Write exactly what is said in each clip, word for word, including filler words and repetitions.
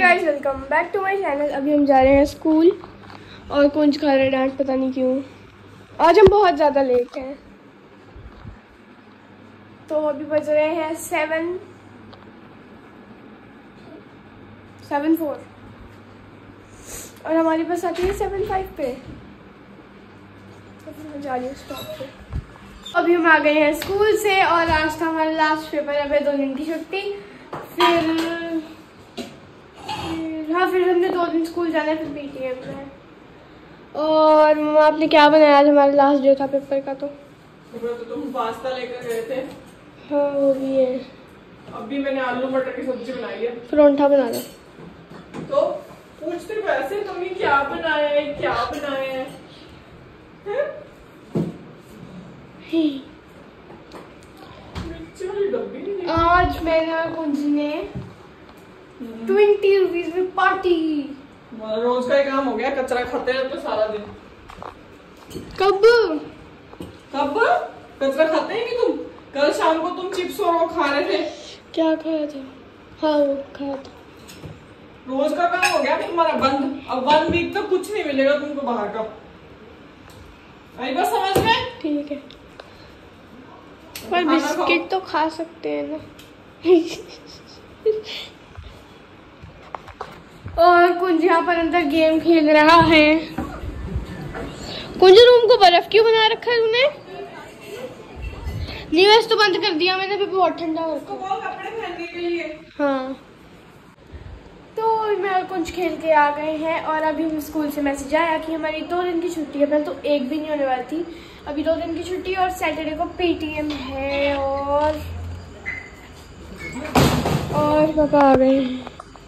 Guys, welcome back to my channel. अभी हम जा रहे हैं स्कूल और कुंज खा रहे हैं डांट, पता नहीं क्यों। आज हम बहुत ज़्यादा लेट हैं, तो अभी बज रहे हैं सेवन सेवन फोर और हमारी बस आती है सेवन फाइव पे, तो फिर मैं जा रही हूँ स्टॉप पे। अभी हम आ गए हैं स्कूल से और आज था हमारा लास्ट पेपर। अब है दो दिन की छुट्टी, फिर हाँ फिर हमने दो दिन स्कूल जाना है, फिर पीटीएम है। और मम्मा आपने क्या बनाया आज? हमारा लास्ट डे था पेपर का। तो तो तुम पास्ता लेकर गए थे। हाँ वो भी है। अभी मैंने आलू मटर की सब्जी बनाई है। परोंठा बना लो। तो पूछते वैसे तुमने क्या बनाया है, क्या बनाया है, है? आज मैंने और कुंज ने ट्वेंटी रुपीज में पार्टी। रोज का ही काम हो गया, कचरा खाते हैं तो सारा दिन। कब कब कचरा खाते हैं कि तुम? कल शाम को तुम चिप्स और वो खा रहे थे। क्या खाया था? हाँ वो खाया था। रोज का काम हो गया तुम्हारा बंद। अब वन वीक तक कुछ नहीं मिलेगा तुमको बाहर का। आई बात समझ में? ठीक है, पर बिस्किट तो खा सकते हैं ना। और कुंज यहाँ पर अंदर गेम खेल रहा है। कुंज रूम को बर्फ क्यों बना रखा है तूने? नहीं वैसे तो बंद कर दिया मैंने, अभी बहुत ठंडा हो रखा है। कपड़े पहनने के लिए। हाँ तो मैं और कुंज खेल के आ गए हैं और अभी हम स्कूल से मैसेज आया कि हमारी दो दिन की छुट्टी है। पहले तो एक भी नहीं होने वाली थी, अभी दो दिन की छुट्टी और सैटरडे को पीटीएम है। और और पापा आ गए हैं।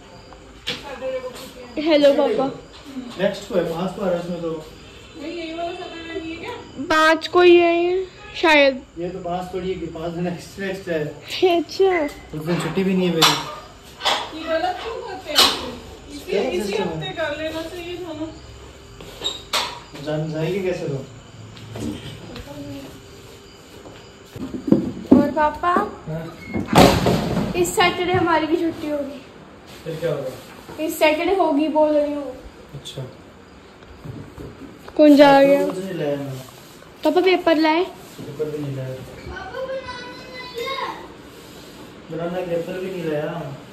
हेलो पापा। नेक्स्ट को है, पांच को आ रहा है इसमें। तो नहीं यही वाला सैटरडे नहीं है क्या? पाँच को ही है ये शायद। ये तो पांच थोड़ी है कि पांच दिन एक्स्ट्रा एक्स्ट्रा है। अच्छा उस दिन छुट्टी भी नहीं है मेरी। ये गलत क्यों करते हैं? इसी इसी हफ्ते कर लेना चाहिए था ना। जान जाएगी कैसे तो? और पापा हाँ? इस सैटरडे हमारी भी छुट्टी होगी। फिर क्या होगा? इस सैटरडे होगी बोल रही हूँ। अच्छा कौन जा गया? कुछ नहीं लाया मैं। पापा पेपर लाए? पेपर भी नहीं लाया। बनाना पेपर भी नहीं लाया।